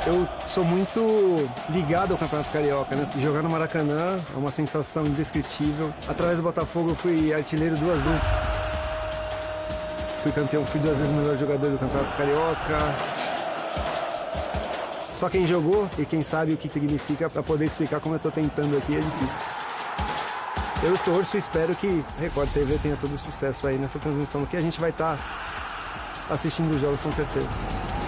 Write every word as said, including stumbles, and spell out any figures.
Eu sou muito ligado ao Campeonato Carioca, né? Jogar no Maracanã é uma sensação indescritível. Através do Botafogo eu fui artilheiro duas vezes. Fui campeão, fui duas vezes o melhor jogador do Campeonato Carioca. Só quem jogou e quem sabe o que significa para poder explicar como eu estou tentando aqui é difícil. Eu torço e espero que a Record T V tenha todo o sucesso aí nessa transmissão, que a gente vai estar assistindo os jogos com certeza.